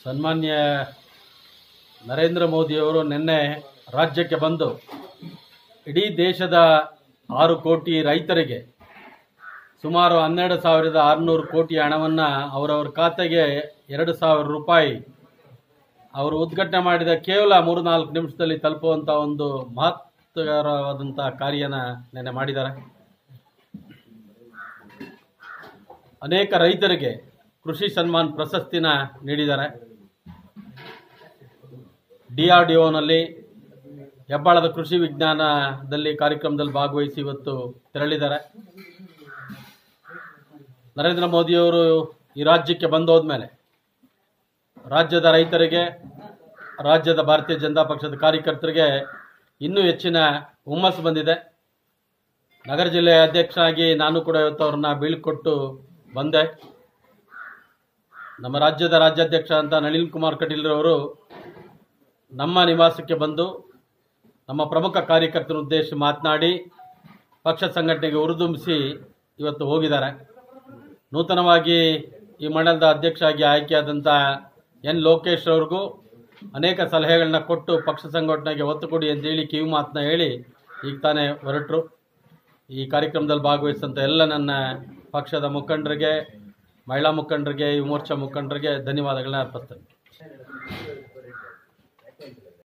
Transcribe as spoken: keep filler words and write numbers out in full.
ಸನ್ಮಾನ್ಯ ನರೇಂದ್ರ ಮೋದಿಯವರು ನಿನ್ನೆ ರಾಜ್ಯಕ್ಕೆ ಬಂದು ಇಡೀ ದೇಶದ ಆರು ಕೋಟಿ ರೈತರಿಗೆ ಸುಮಾರು ಹನ್ನೆರಡು ಸಾವಿರದ ಆರುನೂರು ಕೋಟಿ ಹಣವನ್ನು ಅವರವರ ಖಾತೆಗೆ ಎರಡು ಸಾವಿರ ರೂಪಾಯಿ ಅವರು ಉದ್ಘಾಟನೆ ಮಾಡಿದ ಕೇವಲ ಮೂರು ನಾಲ್ಕು ನಿಮಿಷದಲ್ಲಿ ತಲುಪುವಂಥ ಒಂದು ಮಹತ್ವಕರವಾದಂಥ ಕಾರ್ಯನ ನೆನ್ನೆ ಮಾಡಿದ್ದಾರೆ. ಅನೇಕ ರೈತರಿಗೆ ಕೃಷಿ ಸನ್ಮಾನ್ ಪ್ರಶಸ್ತಿನ ನೀಡಿದ್ದಾರೆ. ಡಿ ಆರ್ ಡಿ ಒನಲ್ಲಿ ಹೆಬ್ಬಾಳದ ಕೃಷಿ ವಿಜ್ಞಾನದಲ್ಲಿ ಕಾರ್ಯಕ್ರಮದಲ್ಲಿ ಭಾಗವಹಿಸಿ ಇವತ್ತು ತೆರಳಿದ್ದಾರೆ. ನರೇಂದ್ರ ಮೋದಿಯವರು ಈ ರಾಜ್ಯಕ್ಕೆ ಬಂದೋದ್ಮೇಲೆ ರಾಜ್ಯದ ರೈತರಿಗೆ, ರಾಜ್ಯದ ಭಾರತೀಯ ಜನತಾ ಪಕ್ಷದ ಕಾರ್ಯಕರ್ತರಿಗೆ ಇನ್ನೂ ಹೆಚ್ಚಿನ ಹುಮ್ಮಸ್ಸು ಬಂದಿದೆ. ನಗರ ಜಿಲ್ಲೆಯ ಅಧ್ಯಕ್ಷರಾಗಿ ನಾನು ಕೂಡ ಇವತ್ತು ಅವ್ರನ್ನ ಬೀಳ್ಕೊಟ್ಟು ಬಂದೆ. ನಮ್ಮ ರಾಜ್ಯದ ರಾಜ್ಯಾಧ್ಯಕ್ಷ ಅಂತ ನಳಿನ್ ಕುಮಾರ್ ಕಟೀಲ್ರವರು ನಮ್ಮ ನಿವಾಸಕ್ಕೆ ಬಂದು ನಮ್ಮ ಪ್ರಮುಖ ಕಾರ್ಯಕರ್ತರ ಉದ್ದೇಶ ಮಾತನಾಡಿ ಪಕ್ಷ ಸಂಘಟನೆಗೆ ಹುರಿದುಂಬಿಸಿ ಇವತ್ತು ಹೋಗಿದ್ದಾರೆ. ನೂತನವಾಗಿ ಈ ಮಂಡಲದ ಅಧ್ಯಕ್ಷರಾಗಿ ಆಯ್ಕೆಯಾದಂಥ ಎನ್ ಲೋಕೇಶ್ ಅವ್ರಿಗೂ ಅನೇಕ ಸಲಹೆಗಳನ್ನ ಕೊಟ್ಟು ಪಕ್ಷ ಸಂಘಟನೆಗೆ ಒತ್ತು ಕೊಡಿ ಅಂತೇಳಿ ಕಿವಿ ಮಾತನ್ನ ಹೇಳಿ ಈಗ ತಾನೇ ಹೊರಟರು. ಈ ಕಾರ್ಯಕ್ರಮದಲ್ಲಿ ಭಾಗವಹಿಸಿದಂಥ ಎಲ್ಲ ನನ್ನ ಪಕ್ಷದ ಮುಖಂಡರಿಗೆ, ಮಹಿಳಾ ಮುಖಂಡರಿಗೆ, ಯುವ ಮೋರ್ಚಾ ಮುಖಂಡರಿಗೆ ಧನ್ಯವಾದಗಳನ್ನ ಅರ್ಪಿಸ್ತೇನೆ.